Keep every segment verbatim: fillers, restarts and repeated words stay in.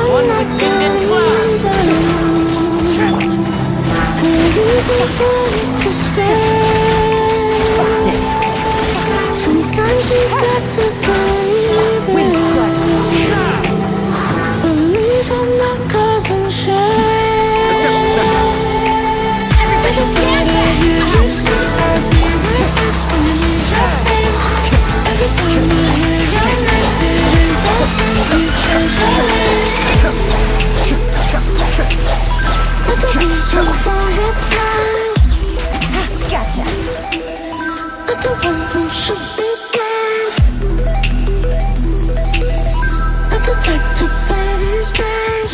one with wind and clouds. Sometimes you got to believe it. Wind strike. Believe I'm not causing shame. Everybody stand back. You see, I'll be right this when you need your space. Every time I hear your name, it impulses me change your ways. But the reason for your pain. Gotcha. I'm the one who should be blamed. Not the type to play these games.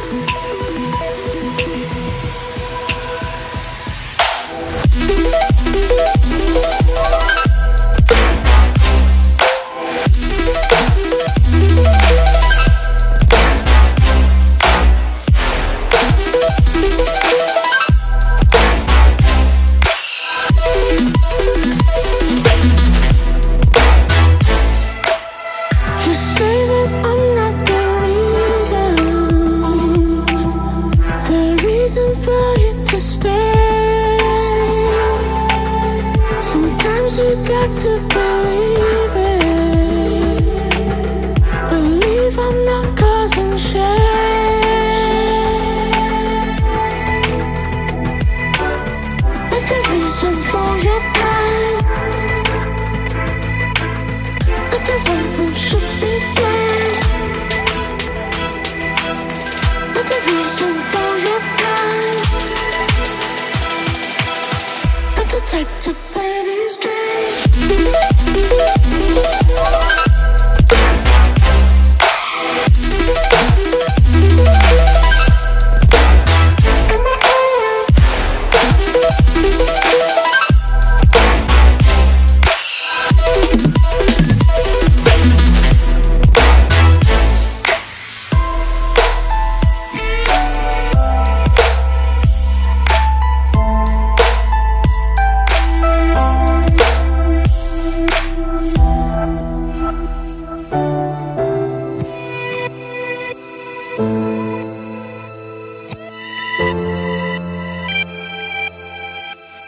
You say that I'm not the reason, the reason for you to stay. Sometimes you got to believe it. Believe I'm not causing shame. Not the reason for your pain. Not the one who should be blamed. Not the reason for your pain.